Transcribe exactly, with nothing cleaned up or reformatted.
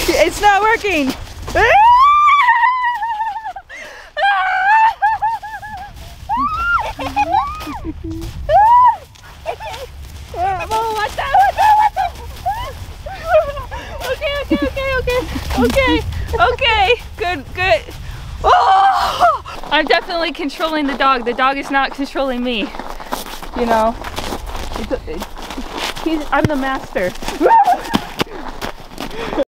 It's not working. Okay, okay, okay, okay, okay, okay, good, good. Oh! I'm definitely controlling the dog. The dog is not controlling me. You know, it's, it's, he's, I'm the master.